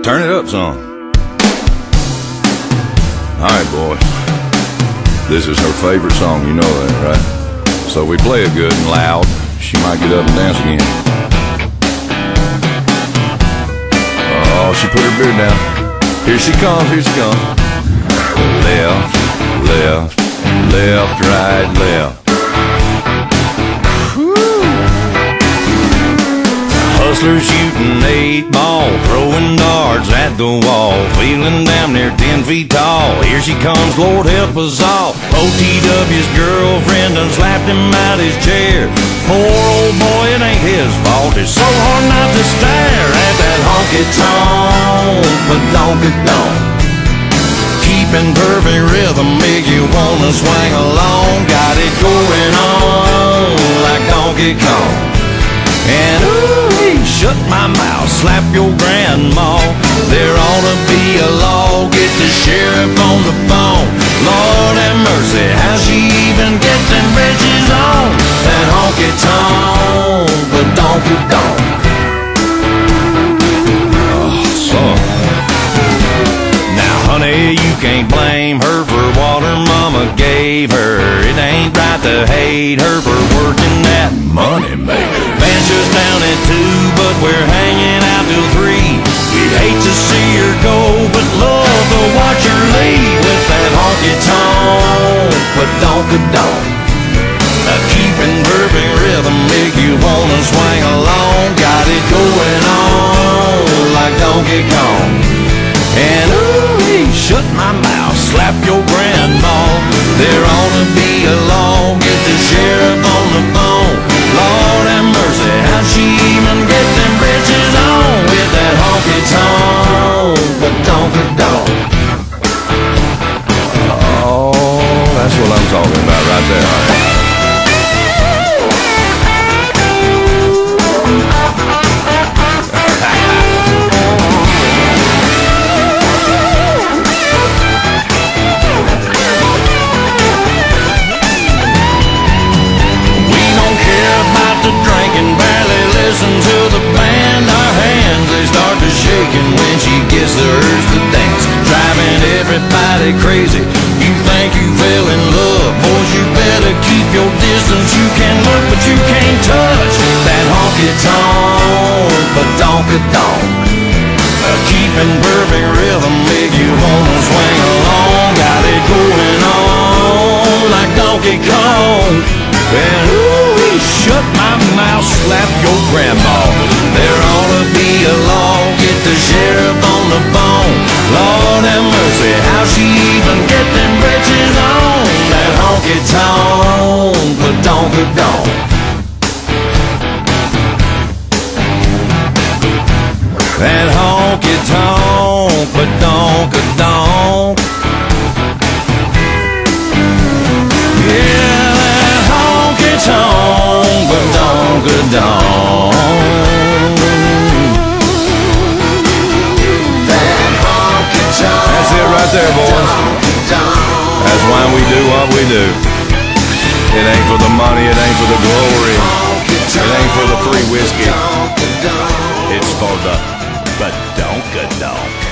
Turn it up some. Alright, boys. This is her favorite song, you know that, right? So we play it good and loud. She might get up and dance again. Oh, she put her beard down. Here she comes, here she comes. Left, left, left, right, left. Hustlers shooting 8-ball, throwing darts at the wall, feeling damn near 10 feet tall. Here she comes, Lord help us all. OTW's girlfriend done slapped him out his chair. Poor old boy, it ain't his fault. It's so hard not to stare at that honky-tonk, but donk-a-donk. Keeping perfect rhythm make you wanna swing along. Got it going on like Donkey Kong. And ooh, shut my mouth, slap your grandma. There ought to be a law, get the sheriff on the phone. Lord have mercy, how she even get them bridges on? That honky-tonk, but donk-a-donk. Oh, son. Now, honey, you can't blame her for what her mama gave her. It ain't right to hate her for working that money maker. Band's just down at 2, but we're hanging out till 3. We'd hate to see her go, but love to watch her leave with that honky-tonk, but donk-a-donk. Keeping perfect rhythm make you wanna swing along. Got it going on like Donkey Kong. And ooh, shut my mouth, slap your grandma. There ought to be a law, get the sheriff on the phone. Lord have mercy, how she even get them britches on with that honky-tonk, but donk-a-donk. Oh, that's what I'm talking about right there. When she gets the urge to dance, driving everybody crazy. You think you fell in love, boys, you better keep your distance. You can look, but you can't touch that honky-tonk, but donk-a-donk. Keeping perfect rhythm make you wanna swing along. Got it going on like Donkey Kong. And ooh, shut my mouth, slap your grandma. There ought to be a law, get the sheriff on the phone. Lord have mercy, how she even get them britches on? That honky-tonk, but donk-a-donk. That honky-tonk, but donk-a-donk. Yeah, that honky-tonk, but donk-a-donk. That's it right there, boys. That's why we do what we do. It ain't for the money, it ain't for the glory, it ain't for the free whiskey. It's for the badonka-donk.